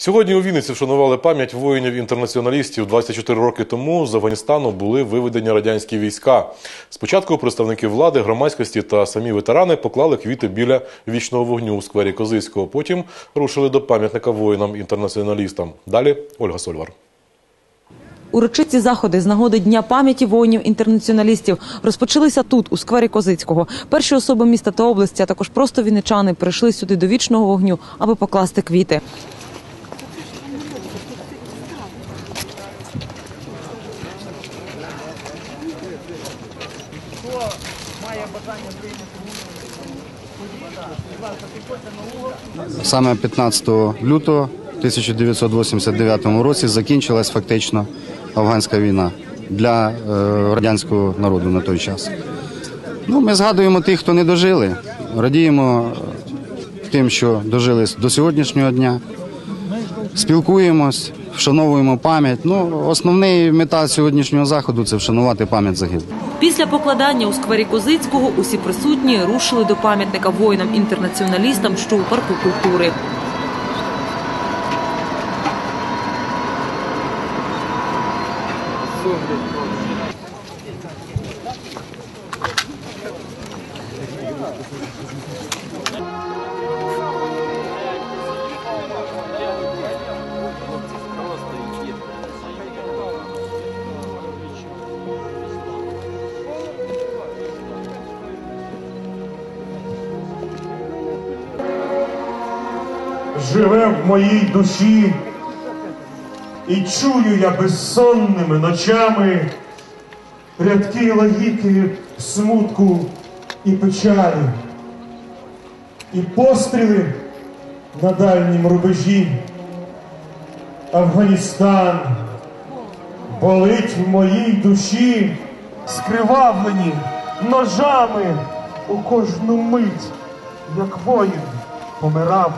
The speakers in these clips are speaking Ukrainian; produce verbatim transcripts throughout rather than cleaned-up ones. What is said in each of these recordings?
Сьогодні у Вінниці вшанували пам'ять воїнів-інтернаціоналістів. двадцять чотири роки тому з Афганістану були виведені радянські війська. Спочатку представники влади, громадськості та самі ветерани поклали квіти біля вічного вогню у сквері Козицького. Потім рушили до пам'ятника воїнам-інтернаціоналістам. Далі Ольга Сольвар. Урочисті заходи з нагоди Дня пам'яті воїнів-інтернаціоналістів розпочалися тут, у сквері Козицького. Перші особи міста та області, а також просто вінничани прийшли сюди до вічного вогню, аби покласти квіти. Саме п'ятнадцятого лютого тисяча дев'ятсот вісімдесят дев'ятого році закінчилась фактично афганська війна для е, радянського народу на той час. Ну, ми згадуємо тих, хто не дожили, радіємо тим, що дожили до сьогоднішнього дня, спілкуємось, вшановуємо пам'ять. Ну, основна мета сьогоднішнього заходу – це вшанувати пам'ять загиблих. Після покладання у сквері Козицького усі присутні рушили до пам'ятника воїнам-інтернаціоналістам, що у парку культури. Живе в моїй душі, і чую я безсонними ночами рядки логіки, смутку і печалі, і постріли на дальнім рубежі. Афганістан болить в моїй душі, скривавлені ножами у кожну мить, як воїн помирав.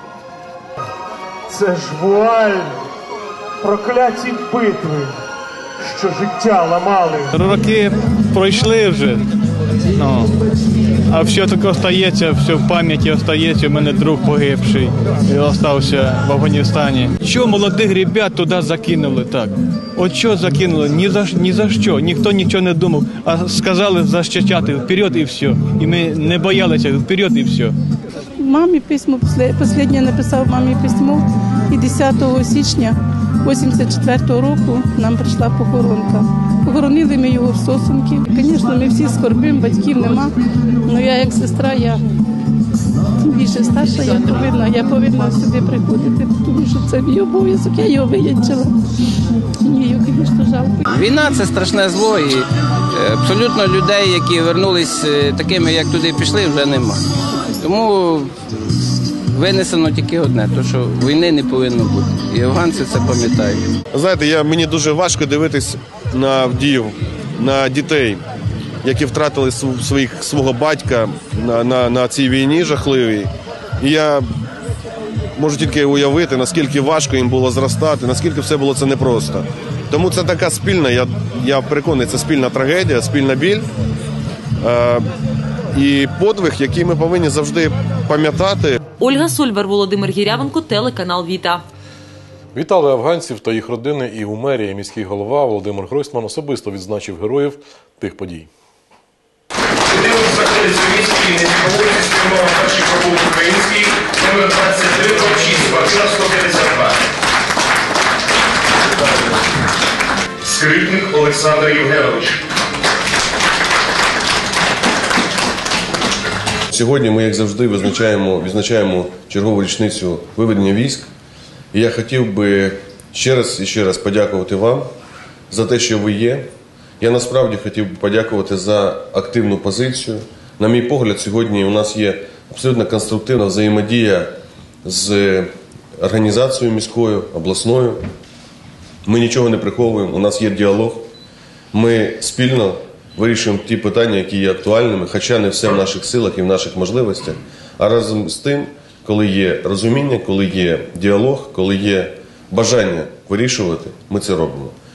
Це ж вуаль, прокляті битви, що життя ламали. Роки пройшли вже, ну, а все таке остається, все в пам'яті остається. У мене друг погибший і залишився в Афганістані. Що молодих ребят туди закинули так? От що закинули? Ні за, ні за що, ніхто нічого не думав, а сказали захищати вперед і все. І ми не боялися, вперед і все. Мамі письмо, останнє написав мамі письмо, і десятого січня вісімдесят четвертого року нам прийшла похоронка. Похоронили ми його в Сосунки. Звісно, ми всі скорбимо, батьків нема, але я як сестра, я більше старша, я повинна, я повинна сюди приходити, тому що це мій обов'язок, я його виянчила. Мені його, звісно, жалко. Війна – це страшне зло, і абсолютно людей, які вернулись такими, як туди пішли, вже нема. Тому винесено тільки одне, то що війни не повинно бути. І афганці це пам'ятають. Знаєте, я, мені дуже важко дивитись на Авдіїв, на дітей, які втратили своїх, свого батька на, на, на цій війні жахливій. І я можу тільки уявити, наскільки важко їм було зростати, наскільки все було це непросто. Тому це така спільна, я, я переконаний, це спільна трагедія, спільна біль. Е, І подвиг, який ми повинні завжди пам'ятати. Ольга Сольвар, Володимир Гірявенко, телеканал Віта. Вітали афганців та їх родини і у мерії. Міський голова Володимир Гройсман особисто відзначив героїв тих подій. Будинок знаходиться у місті Вінниці, по вулиці Спрямова, перший провулок Український, номер двадцять три, шість, квартира сто п'ятдесят два. Скрипник Олександр Євгенович. Сьогодні ми, як завжди, визначаємо, відзначаємо чергову річницю виведення військ. І я хотів би ще раз і ще раз подякувати вам за те, що ви є. Я насправді хотів би подякувати за активну позицію. На мій погляд, сьогодні у нас є абсолютно конструктивна взаємодія з організацією міською, обласною. Ми нічого не приховуємо, у нас є діалог. Ми спільно вирішуємо ті питання, які є актуальними, хоча не все в наших силах і в наших можливостях. А разом з тим, коли є розуміння, коли є діалог, коли є бажання вирішувати, ми це робимо.